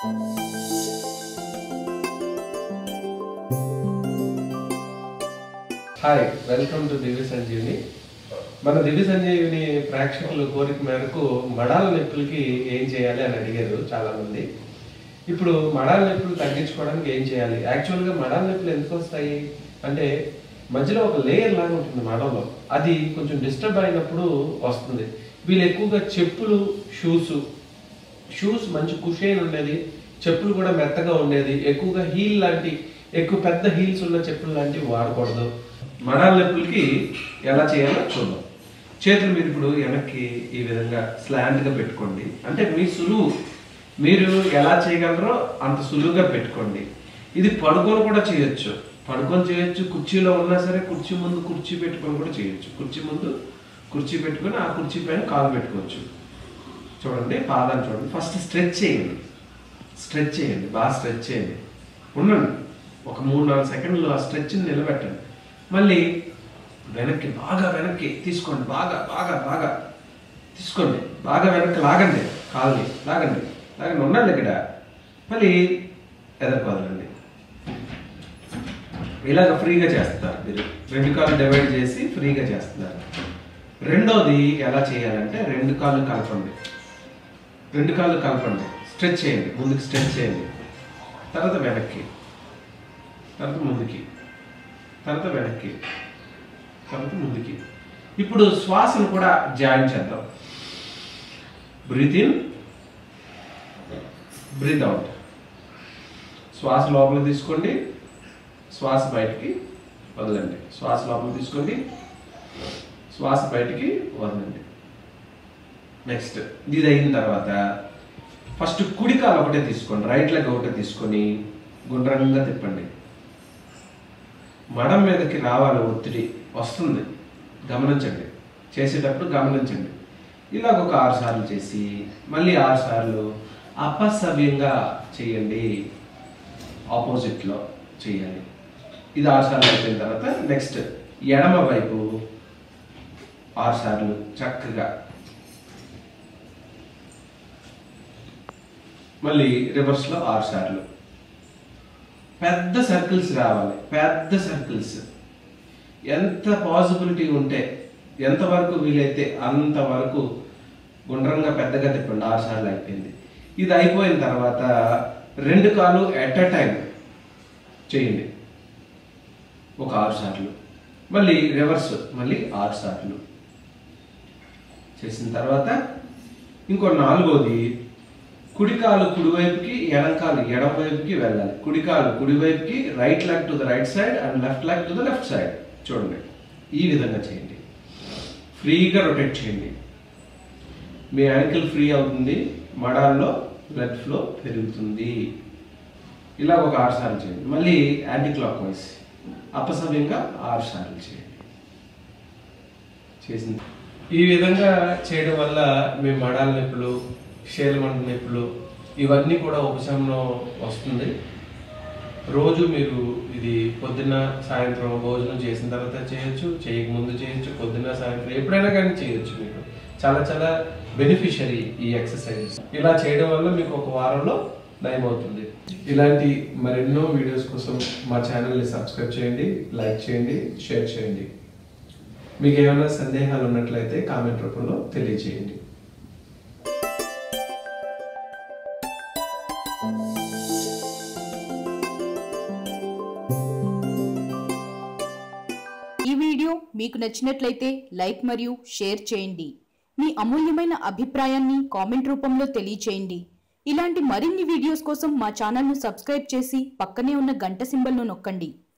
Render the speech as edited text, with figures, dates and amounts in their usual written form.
Hi, welcome to Divya Sanjeevini. మన దివ్య సంజీవిని ప్రేక్షకులు కోరిక మేరకు మడాల నొప్పులకి ఏం చేయాలి అని అడిగారు చాలామంది. ఇప్పుడు మడాల నొప్పులు తగ్గించుకోవడానికి ఏం చేయాలి? యాక్చువల్గా మడాల నొప్పులు ఎందుకు వస్తాయి అంటే మధ్యలో ఒక లేయర్ లాగా ఉంటుంది మడంలో, అది కొంచెం డిస్టర్బ్ అయినప్పుడు వస్తుంది. వీళ్ళు ఎక్కువగా చెప్పులు, షూస్ మంచి కుషైన్ ఉండేది, చెప్పులు కూడా మెత్తగా ఉండేది, ఎక్కువగా హీల్ లాంటి ఎక్కువ పెద్ద హీల్స్ ఉన్న చెప్పులు లాంటివి వాడకూడదు. మడాల నొప్పులకి ఎలా చేయాలో చూద్దాం. చేతులు మీరు ఇప్పుడు వెనక్కి ఈ విధంగా స్లాంట్గా పెట్టుకోండి. అంటే మీ సులువు, మీరు ఎలా చేయగలరో అంత సులువుగా పెట్టుకోండి. ఇది పడుకొని కూడా చేయొచ్చు, కుర్చీలో ఉన్నా సరే కుర్చీ ముందు కుర్చీ పెట్టుకొని కూడా చేయొచ్చు. కుర్చీ ముందు కుర్చీ పెట్టుకొని ఆ కుర్చీ పైన కాలు పెట్టుకోవచ్చు. చూడండి, పాదాలు చూడండి. ఫస్ట్ స్ట్రెచ్ చేయండి, బాగా స్ట్రెచ్ చేయండి. ఉండండి ఒక 3-4 సెకండ్లు ఆ స్ట్రెచ్ని నిలబెట్టండి. మళ్ళీ వెనక్కి తీసుకోండి, బాగా తీసుకోండి, బాగా వెనక్కి లాగండి, కాల్ని లాగండి, ఉండండి ఇక్కడ. మళ్ళీ ఎదరుకోదండి. ఇలాగ ఫ్రీగా చేస్తారు మీరు, 2 కాళ్ళు డివైడ్ చేసి ఫ్రీగా చేస్తున్నారు. రెండోది ఎలా చేయాలంటే 2 కాళ్ళు కలపండి, స్ట్రెచ్ చేయండి, ముందుకు స్ట్రెచ్ చేయండి, తర్వాత వెనక్కి, తర్వాత ముందుకి, తర్వాత వెనక్కి, తర్వాత ముందుకి. ఇప్పుడు శ్వాసను కూడా జాయిన్ చేద్దాం. Breathe in, breathe out. శ్వాస లోపల తీసుకోండి, శ్వాస బయటికి వదలండి. శ్వాస లోపల తీసుకోండి, శ్వాస బయటికి వదలండి. నెక్స్ట్ ఇది అయిన తర్వాత ఫస్ట్ కుడి కాలు ఒకటే తీసుకోండి, రైట్ లెగ్ ఒకటే తీసుకొని గుండ్రంగా తిప్పండి. మడం మీదకి రావాలి, ఒత్తిడి వస్తుంది, గమనించండి. చేసేటప్పుడు గమనించండి. ఇలాగ ఒక 6 సార్లు చేసి మళ్ళీ 6 సార్లు అపసవ్యంగా చేయండి, ఆపోజిట్లో చేయాలి. ఇది 6 సార్లు అయిపోయిన తర్వాత నెక్స్ట్ ఎడమ వైపు 6 సార్లు చక్కగా, మళ్ళీ రివర్స్లో 6 సార్లు. పెద్ద సర్కిల్స్ రావాలి, పెద్ద సర్కిల్స్. ఎంత పాసిబిలిటీ ఉంటే, ఎంతవరకు వీలైతే అంతవరకు గుండ్రంగా పెద్దగా తిప్పండి. 6 సార్లు అయిపోయింది. ఇది అయిపోయిన తర్వాత 2 కాళ్ళు ఎట్ ఎ టైం చేయండి, ఒక 6 సార్లు. మళ్ళీ రివర్స్, మళ్ళీ 6 సార్లు చేసిన తర్వాత ఇంకో 4వది, కుడికాలు కుడివైపుకి, ఎడంకాలు ఎడమ వైపుకి వెళ్ళాలి. కుడికాలు కుడివైపుకి, right leg to the right side and left leg to the left side. చూడండి, ఈ విధంగా చేయండి. ఫ్రీగా రొటేట్ చేయండి. మీ యాంకిల్ ఫ్రీ అవుతుంది, మడాల్లో బ్లడ్ ఫ్లో పెరుగుతుంది. ఇలా ఒక 6 సార్లు చేయండి. మళ్ళీ యాంటీ క్లాక్ వైజ్ అపసవ్యంగా 6 సార్లు చేయండి. చేసింది ఈ విధంగా చేయడం వల్ల మీ మడాల నొప్పులు, శీలమండ నొప్పులు ఇవన్నీ కూడా ఉపశమనం వస్తుంది. రోజు మీరు ఇది పొద్దున్న సాయంత్రం భోజనం చేసిన తర్వాత చేయొచ్చు, చేయకముందు చేయొచ్చు, పొద్దున్న సాయంత్రం ఎప్పుడైనా కానీ చేయొచ్చు. మీకు చాలా బెనిఫిషియరీ ఈ ఎక్సర్సైజ్. ఇలా చేయడం వల్ల మీకు ఒక వారంలో నయం అవుతుంది. ఇలాంటి మరెన్నో వీడియోస్ కోసం మా ఛానల్ని సబ్స్క్రైబ్ చేయండి, లైక్ చేయండి, షేర్ చేయండి. మీకు ఏమైనా సందేహాలు ఉన్నట్లయితే కామెంట్ రూపంలో తెలియజేయండి. ఈ వీడియో మీకు నచ్చినట్లయితే లైక్ మరియు షేర్ చేయండి. మీ అమూల్యమైన అభిప్రాయాన్ని కామెంట్ రూపంలో తెలియచేయండి. ఇలాంటి మరిన్ని వీడియోస్ కోసం మా ఛానల్ను సబ్స్క్రైబ్ చేసి పక్కనే ఉన్న గంట సింబల్ను నొక్కండి.